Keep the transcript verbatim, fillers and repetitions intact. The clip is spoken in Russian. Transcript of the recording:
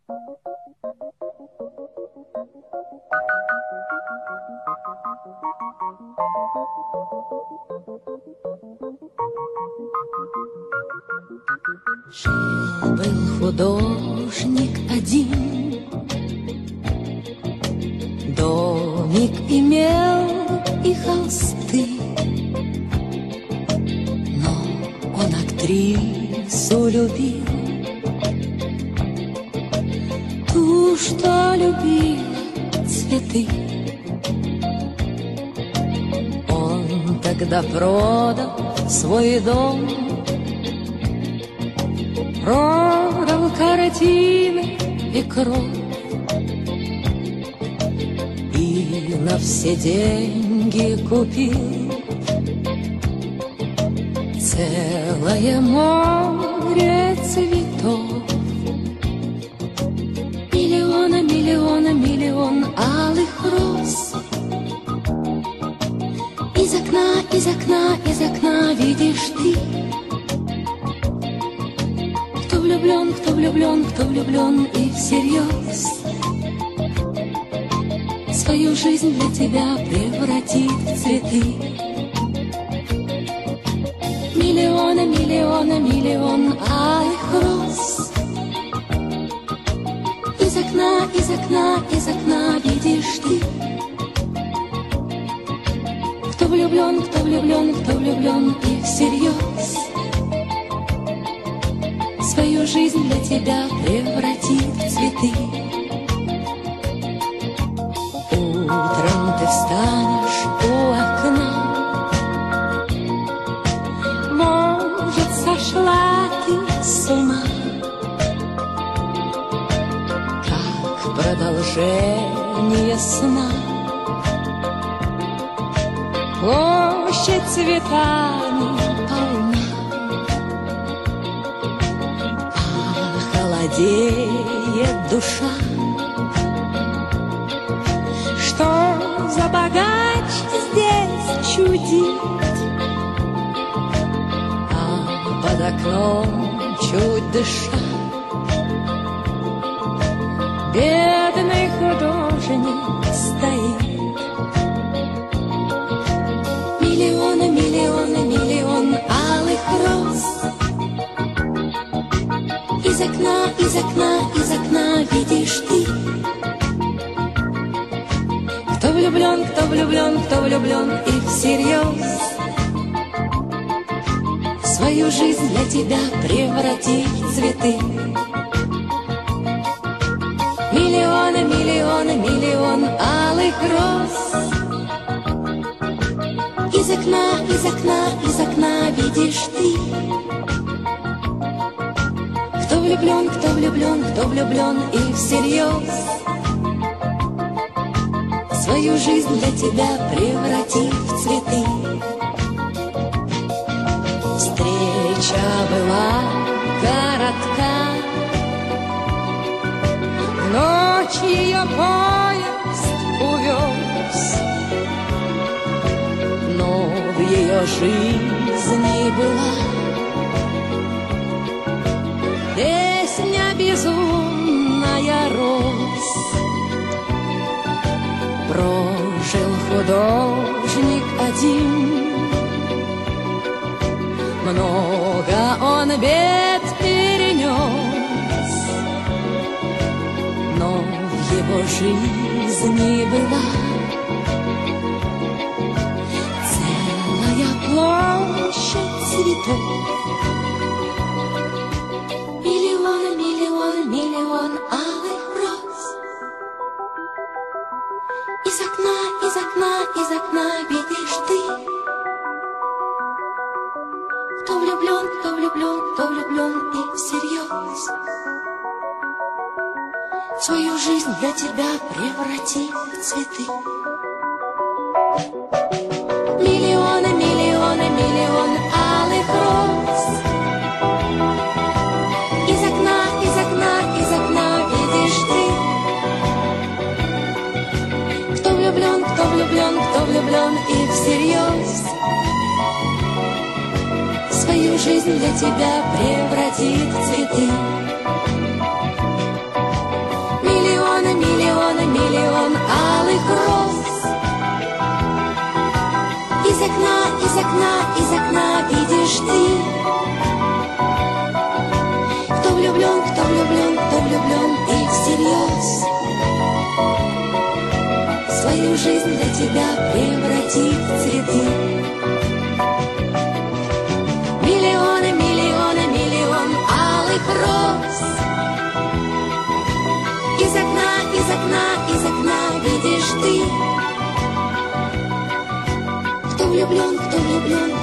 Жил-был художник один, домик имел и холсты, но он актрису любил, ту, что любила цветы. Он тогда продал свой дом, продал картины и кровь, и на все деньги купил целое море цветов. Миллиона, миллиона, миллион алых роз. Из окна, из окна, из окна видишь ты. Кто влюблен, кто влюблен, кто влюблен и всерьез свою жизнь для тебя превратит в цветы. Миллиона, миллиона, миллион алых роз. Из окна, из окна, из окна видишь ты. Кто влюблен, кто влюблен, кто влюблен и всерьез свою жизнь для тебя превратит в цветы. Утром ты встанешь у окна, может, сошла ты с ума, как продолжение сна. Площадь цветами полна, холодеет душа. Что за богач здесь чудит, а под окном чуть дыша бедный художник стоит. Миллиона, миллиона, миллион алых роз. Из окна, из окна, из окна видишь ты. Кто влюблен, кто влюблен, кто влюблен и всерьез свою жизнь для тебя превратит в цветы. Миллиона, миллиона, миллион алых роз. Из окна, из окна, из окна видишь ты. Кто влюблен, кто влюблен, кто влюблен и всерьез свою жизнь для тебя превратит в цветы. Встреча была коротка, в ночь ее поезд увез, но в ее жизни была песня безумная роз. Прожил художник один, много он бед перенес, но в его жизни была целая площадь цветов. Миллион, миллион, миллион алых роз. Из окна, из окна, из окна видишь ты. Кто влюблен, кто влюблен, кто влюблен и всерьез свою жизнь для тебя преврати в цветы. Миллионы, миллионы, миллион алых роз. Из окна, из окна, из окна видишь ты. Кто влюблен, кто влюблен, кто влюблен и всерьез свою жизнь для тебя превратит в цветы. окна, из окна видишь ты. Кто влюблен, кто влюблен, кто влюблен и всерьез свою жизнь для тебя превратит в цветы. Миллионы, миллионы, миллион алых роз. Из окна, из окна, из окна видишь ты. Кто влюблен, кто влюблен,